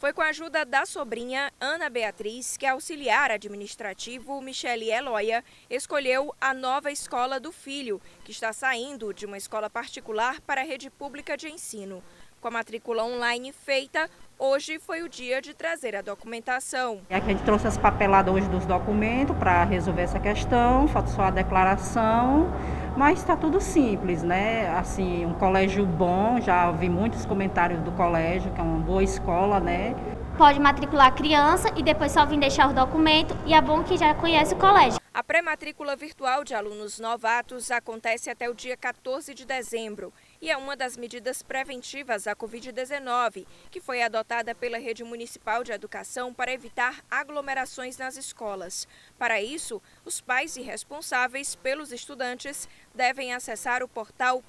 Foi com a ajuda da sobrinha Ana Beatriz que a auxiliar administrativo Michele Eloia escolheu a nova escola do filho, que está saindo de uma escola particular para a rede pública de ensino. Com a matrícula online feita, hoje foi o dia de trazer a documentação. Aqui a gente trouxe as papeladas hoje dos documentos para resolver essa questão, falta só a declaração, mas está tudo simples, né? Assim, um colégio bom, já ouvi muitos comentários do colégio, que é uma boa escola, né? Pode matricular a criança e depois só vir deixar os documentos, e é bom que já conhece o colégio. A pré-matrícula virtual de alunos novatos acontece até o dia 14 de dezembro e é uma das medidas preventivas à Covid-19, que foi adotada pela Rede Municipal de Educação para evitar aglomerações nas escolas. Para isso, os pais e responsáveis pelos estudantes devem acessar o portal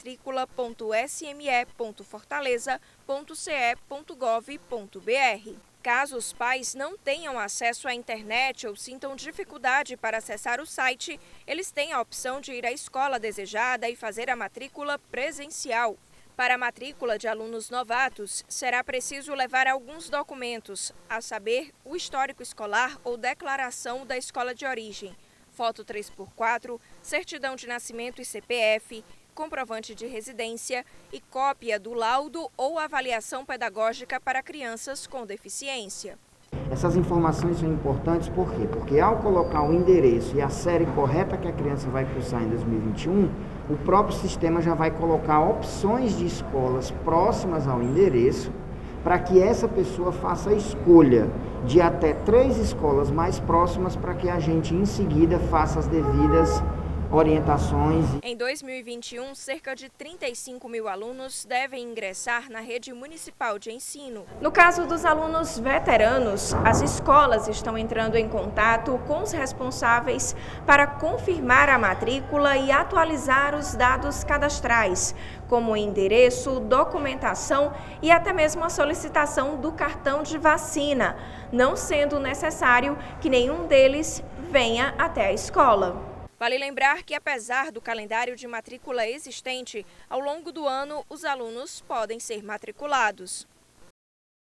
pré-matrícula.sme.fortaleza.ce.gov.br. Caso os pais não tenham acesso à internet ou sintam dificuldade para acessar o site, eles têm a opção de ir à escola desejada e fazer a matrícula presencial. Para a matrícula de alunos novatos, será preciso levar alguns documentos, a saber, o histórico escolar ou declaração da escola de origem, foto 3x4, certidão de nascimento e CPF, comprovante de residência e cópia do laudo ou avaliação pedagógica para crianças com deficiência. Essas informações são importantes por quê? Porque ao colocar o endereço e a série correta que a criança vai cursar em 2021, o próprio sistema já vai colocar opções de escolas próximas ao endereço para que essa pessoa faça a escolha de até 3 escolas mais próximas para que a gente em seguida faça as devidas orientações. Em 2021, cerca de 35 mil alunos devem ingressar na rede municipal de ensino. No caso dos alunos veteranos, as escolas estão entrando em contato com os responsáveis para confirmar a matrícula e atualizar os dados cadastrais, como endereço, documentação e até mesmo a solicitação do cartão de vacina, não sendo necessário que nenhum deles venha até a escola. Vale lembrar que, apesar do calendário de matrícula existente, ao longo do ano os alunos podem ser matriculados.